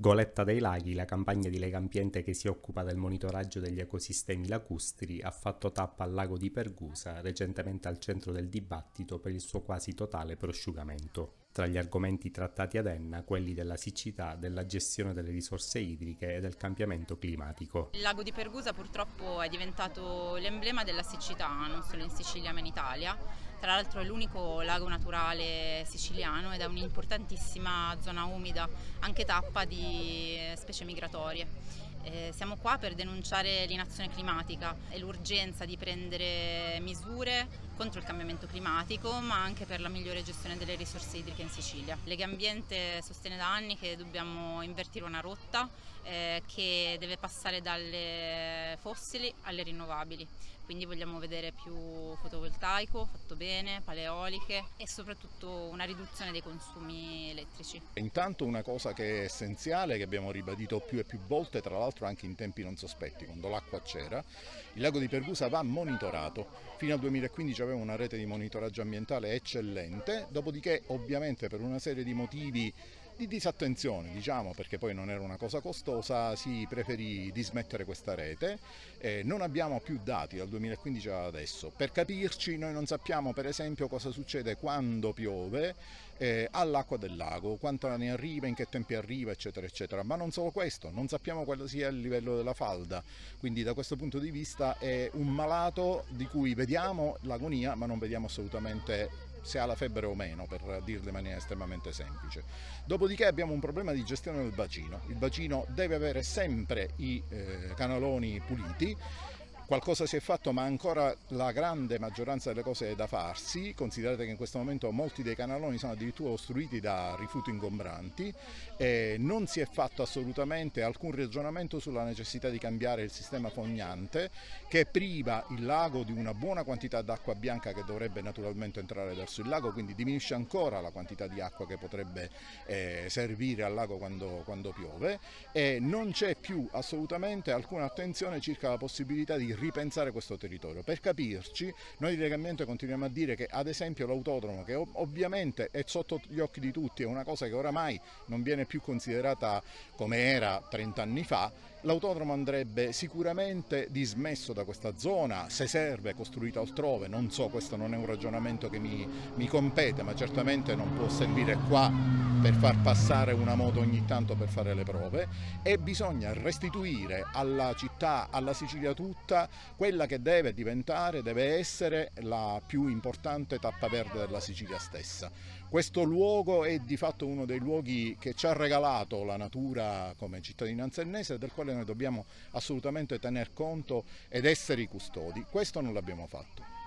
Goletta dei Laghi, la campagna di Legambiente che si occupa del monitoraggio degli ecosistemi lacustri, ha fatto tappa al lago di Pergusa, recentemente al centro del dibattito per il suo quasi totale prosciugamento. Tra gli argomenti trattati ad Enna, quelli della siccità, della gestione delle risorse idriche e del cambiamento climatico. Il lago di Pergusa purtroppo è diventato l'emblema della siccità, non solo in Sicilia ma in Italia. Tra l'altro è l'unico lago naturale siciliano ed è un'importantissima zona umida, anche tappa di specie migratorie. Siamo qua per denunciare l'inazione climatica e l'urgenza di prendere misure contro il cambiamento climatico, ma anche per la migliore gestione delle risorse idriche in Sicilia. Legambiente sostiene da anni che dobbiamo invertire una rotta che deve passare dalle fossili alle rinnovabili. Quindi vogliamo vedere più fotovoltaico fatto bene, paleoliche e soprattutto una riduzione dei consumi elettrici. Intanto una cosa che è essenziale, che abbiamo ribadito più e più volte, tra l'altro anche in tempi non sospetti, quando l'acqua c'era, il lago di Pergusa va monitorato. Fino al 2015 aveva una rete di monitoraggio ambientale eccellente, dopodiché ovviamente per una serie di motivi di disattenzione, diciamo, perché poi non era una cosa costosa, si preferì dismettere questa rete. Non abbiamo più dati dal 2015 ad adesso. Per capirci, noi non sappiamo per esempio cosa succede quando piove all'acqua del lago, quanta ne arriva, in che tempi arriva, eccetera eccetera. Ma non solo questo, non sappiamo quale sia il livello della falda, quindi da questo punto di vista è un malato di cui vediamo l'agonia ma non vediamo assolutamente se ha la febbre o meno, per dirlo in maniera estremamente semplice. Dopodiché abbiamo un problema di gestione del bacino. Il bacino deve avere sempre i canaloni puliti. Qualcosa si è fatto, ma ancora la grande maggioranza delle cose è da farsi. Considerate che in questo momento molti dei canaloni sono addirittura ostruiti da rifiuti ingombranti. Non si è fatto assolutamente alcun ragionamento sulla necessità di cambiare il sistema fognante, che priva il lago di una buona quantità d'acqua bianca che dovrebbe naturalmente entrare verso il lago, quindi diminuisce ancora la quantità di acqua che potrebbe servire al lago quando piove, e non c'è più assolutamente alcuna attenzione circa la possibilità di ripensare questo territorio. Per capirci, noi di Legambiente continuiamo a dire che ad esempio l'autodromo, che ovviamente è sotto gli occhi di tutti, è una cosa che oramai non viene più considerata come era 30 anni fa, l'autodromo andrebbe sicuramente dismesso da questa zona, se serve costruito altrove, non so, questo non è un ragionamento che mi compete, ma certamente non può servire qua per far passare una moto ogni tanto per fare le prove, e bisogna restituire alla città, alla Sicilia tutta, quella che deve essere la più importante tappa verde della Sicilia stessa. Questo luogo è di fatto uno dei luoghi che ci ha regalato la natura come cittadinanza ennese, del quale noi dobbiamo assolutamente tener conto ed essere i custodi. Questo non l'abbiamo fatto.